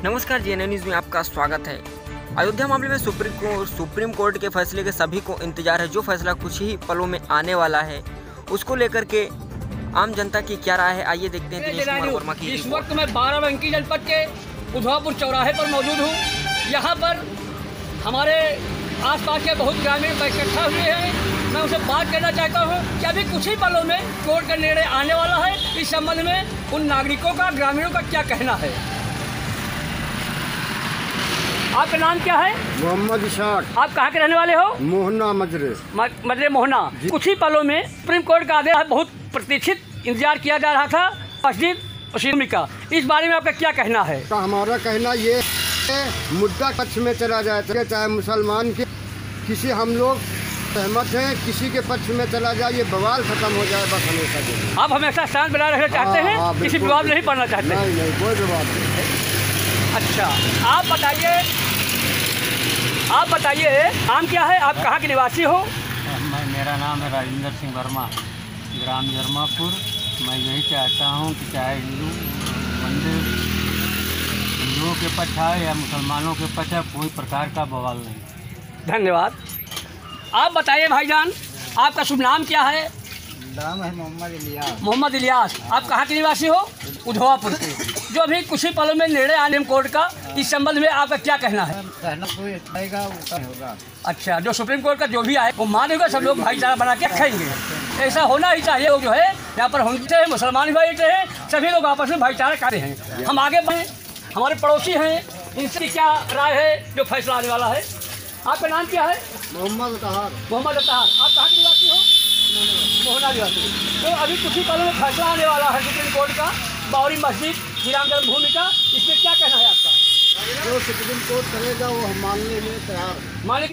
नमस्कार, GNA news में आपका स्वागत है। अयोध्या मामले में सुप्रीम कोर्ट के फैसले के सभी को इंतजार है। जो फैसला कुछ ही पलों में आने वाला है, उसको लेकर के आम जनता की क्या राय है, आइए देखते हैं दिनेश कुमार वर्मा की। इस वक्त मैं बाराबंकी जनपद के उधवापुर चौराहे पर मौजूद हूँ। यहाँ पर हमारे आसपास के बहुत ग्रामीण इकट्ठा हुए हैं। मैं उनसे बात करना चाहता हूँ कि अभी कुछ ही पलों में कोर्ट का निर्णय आने वाला है। इस संबंध में उन नागरिकों का, ग्रामीणों का क्या कहना है। आपका नाम क्या है? मोहम्मद इशाक। आप कहाँ के रहने वाले हो? मोहना मजरे मोहना। कुछ ही पलों में सुप्रीम कोर्ट का आदेश बहुत प्रतीक्षित इंतजार किया जा रहा था मस्जिद मुस्लिम का। इस बारे में आपका क्या कहना है? तो हमारा कहना ये मुद्दा पक्ष में चला जाए, चाहे मुसलमान के किसी हम लोग सहमत हैं, किसी के पक्ष में चला जाए, ये बवाल खत्म हो जाए बस हमेशा के। आप हमेशा शांत बनाए रखना चाहते हैं, किसी विवाद नहीं पड़ना चाहते? नहीं, कोई विवाद नहीं। अच्छा, आप बताइए नाम क्या है, आप कहाँ के निवासी हो? मेरा नाम है राजेंद्र सिंह वर्मा, ग्राम जरमापुर। मैं यही चाहता हूँ कि चाहे मंदिर हिंदुओं के पक्ष है या मुसलमानों के पक्ष है, कोई प्रकार का बवाल नहीं। धन्यवाद। आप बताइए भाईजान, आपका शुभ नाम क्या है? नाम है मोहम्मद इलियास। आप कहाँ के निवासी हो? उधवापुर के। जो अभी कुछ ही पलों में निर्णय आने कोर्ट का, इस संबंध में आपका क्या कहना है? कहना कोई आएगा ऊपर होगा। अच्छा, जो सुप्रीम कोर्ट का जो भी आए वो मानेगा, सब लोग भाईचारा बना के रखेंगे। ऐसा होना ही चाहिए। लोग जो है यहाँ पर हिंदू हैं, मुसलमान भाई हैं, सभी लोग आपस में भाईचारा करते हैं। हम आगे बढ़े, हमारे पड़ोसी हैं, इनसे क्या राय है जो फैसला आने वाला है। आपका नाम क्या है? मोहम्मद अतहार। आप कहाँ के निवासी हो? मोहना निवासी। तो अभी कुछ ही पलों में फैसला आने वाला है सुप्रीम कोर्ट का, बाबरी मस्जिद श्री राम जन्मभूमि का। इसमें क्या कहना है आपका? जो सुप्रीम कोर्ट करेगा वो हम मानने में तैयार। मालिक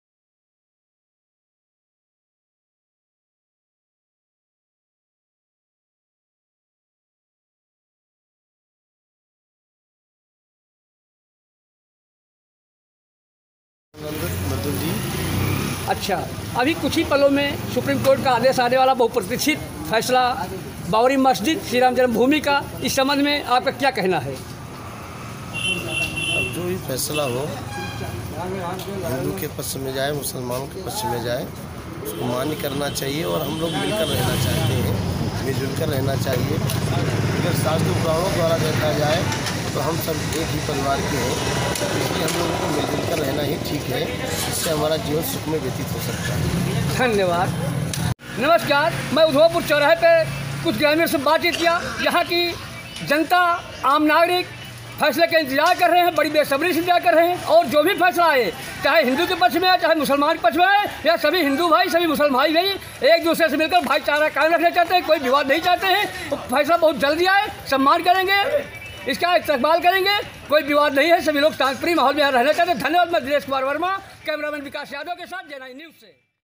अच्छा, अभी कुछ ही पलों में सुप्रीम कोर्ट का आदेश आने वाला, बहुप्रतीक्षित फैसला बाबरी मस्जिद श्री राम जन्मभूमि का। इस संबंध में आपका क्या कहना है? अब जो भी फैसला हो, हिंदू के पक्ष में जाए, मुसलमानों के पक्ष में जाए, उसको मान्य करना चाहिए। और हम लोग मिलकर रहना चाहते हैं, मिलजुल कर रहना चाहिए। अगर शास्त्र पुराणों द्वारा देखा जाए तो हम सब एक ही परिवार के हैं, इसलिए हम लोगों को मिलजुल कर रहना ही ठीक है। इससे हमारा जीवन सुख में व्यतीत हो सकता है। धन्यवाद। नमस्कार, मैं उधवापुर चौराहे पे कुछ ग्रामीणों से बातचीत किया। यहाँ की जनता, आम नागरिक फैसले का इंतजार कर रहे हैं, बड़ी बेसब्री से इंतजार कर रहे हैं। और जो भी फैसला आए, चाहे हिंदू के पक्ष में आए, चाहे मुसलमान के पक्ष में आए, या सभी हिंदू भाई, सभी मुसलमान भाई एक दूसरे से मिलकर भाईचारा कायम रखना चाहते हैं, कोई विवाद नहीं चाहते हैं। तो फैसला बहुत जल्दी आए, सम्मान करेंगे, इसका इस्तेमाल करेंगे, कोई विवाद नहीं है। सभी लोग शांतिप्रिय माहौल में रहना चाहते हैं। धन्यवाद। मैं दिनेश कुमार वर्मा, कैमरामैन विकास यादव के साथ, जीएनए न्यूज़ से।